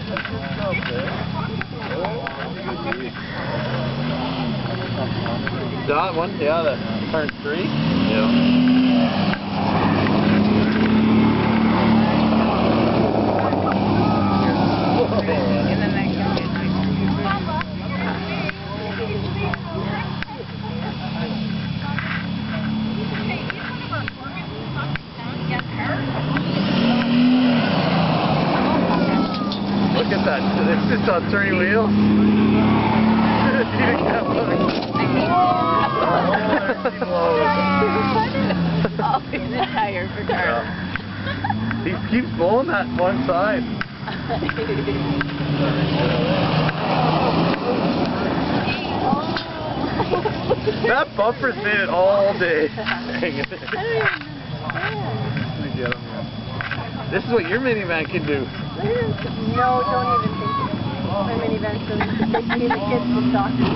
That one, yeah, the turn 3. Yeah. Look at that, it's just on 3 wheels. Oh, he's a tire for Carl. He keeps blowing that one side. That bumper's made it all day. This is what your minivan can do. No, don't even think it. My minivan's so they see the kids to soccer.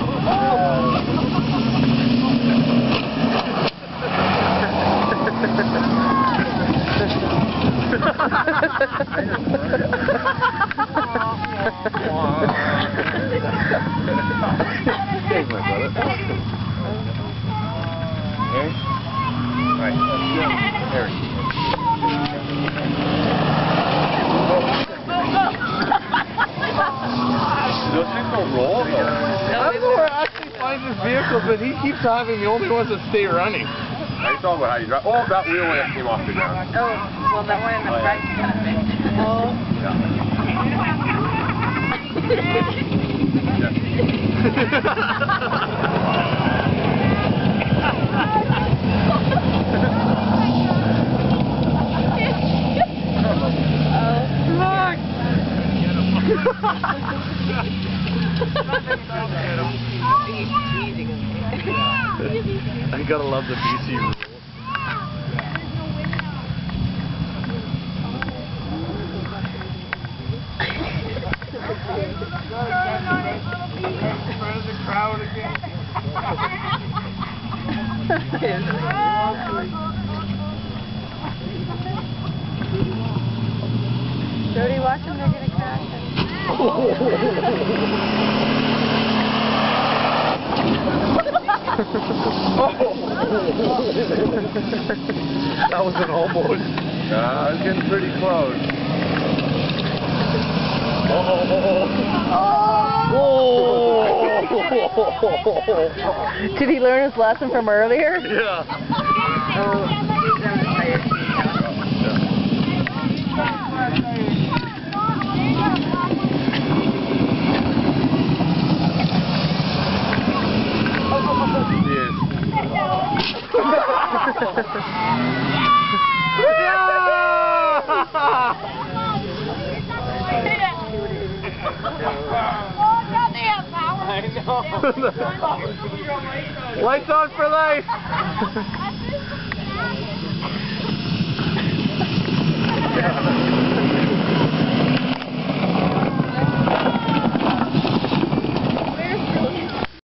Here's my brother. Here? Right. There. Those things don't roll though. I don't know where I actually find this vehicle, but he keeps having the only ones that stay running. I saw how you drive. Oh, that wheel when it came off the ground. Oh, well, that one in the front kind of fixed. Oh. I gotta love the BC rules. Jody, watch them, they're going to crash. That was an almost. I was getting pretty close. Did he learn his lesson from earlier? Yeah. Oh, he's on the tire sheet I know. Lights on for life.